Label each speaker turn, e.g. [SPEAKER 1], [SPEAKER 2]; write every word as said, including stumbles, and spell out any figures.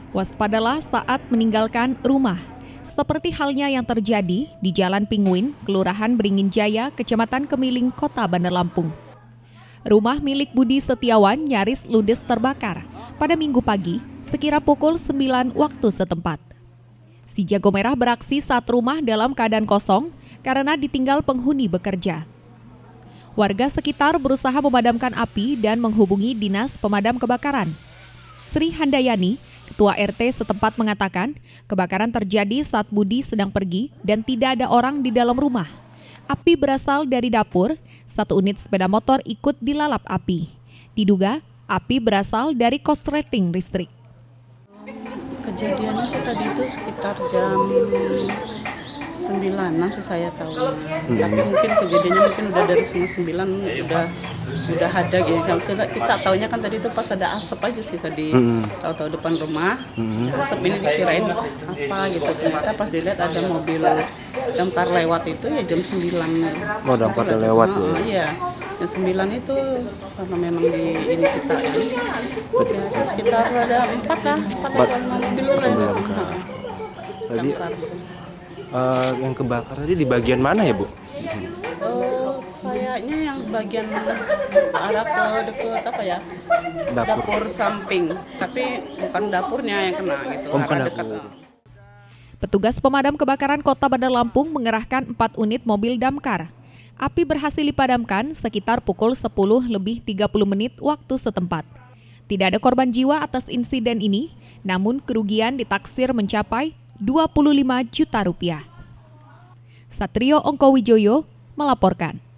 [SPEAKER 1] Waspadalah saat meninggalkan rumah. Seperti halnya yang terjadi di Jalan Pinguin, Kelurahan Beringin Jaya, Kecamatan Kemiling, Kota Bandar Lampung. Rumah milik Budi Setiawan nyaris ludes terbakar pada Minggu pagi sekira pukul sembilan waktu setempat. Si jago merah beraksi saat rumah dalam keadaan kosong karena ditinggal penghuni bekerja. Warga sekitar berusaha memadamkan api dan menghubungi Dinas Pemadam Kebakaran. Sri Handayani, Ketua R T setempat mengatakan, kebakaran terjadi saat Budi sedang pergi dan tidak ada orang di dalam rumah. Api berasal dari dapur, satu unit sepeda motor ikut dilalap api. Diduga, api berasal dari korsleting listrik.
[SPEAKER 2] Kejadiannya sih tadi itu sekitar jam sembilanan sih saya tahu. Hmm. Tapi mungkin kejadiannya mungkin udah dari setengah sembilan udah udah ada gitu. Kita, kita taunya kan tadi itu pas ada asap aja sih tadi. Hmm. Tahu-tahu depan rumah. Hmm. Asap ini dikirain apa gitu. Ternyata pas dilihat ada mobil damkar lewat itu ya jam sembilan.
[SPEAKER 3] Oh, damkar lewat ya.
[SPEAKER 2] Oh, iya. Jam sembilan itu karena memang di ini kita ya, sekitar ada empat lah, empat atau lima mobil lah.
[SPEAKER 3] Tadi Uh, yang kebakar tadi di bagian mana ya, Bu?
[SPEAKER 2] Uh, kayaknya yang bagian arah ke dekat apa ya? Dapur. Dapur samping, tapi bukan dapurnya yang kena gitu,
[SPEAKER 3] oh,
[SPEAKER 2] arah dekat.
[SPEAKER 1] Petugas pemadam kebakaran Kota Bandar Lampung mengerahkan empat unit mobil damkar. Api berhasil dipadamkan sekitar pukul sepuluh lebih tiga puluh menit waktu setempat. Tidak ada korban jiwa atas insiden ini, namun kerugian ditaksir mencapai dua puluh lima juta rupiah. Satrio Ongkowijoyo melaporkan.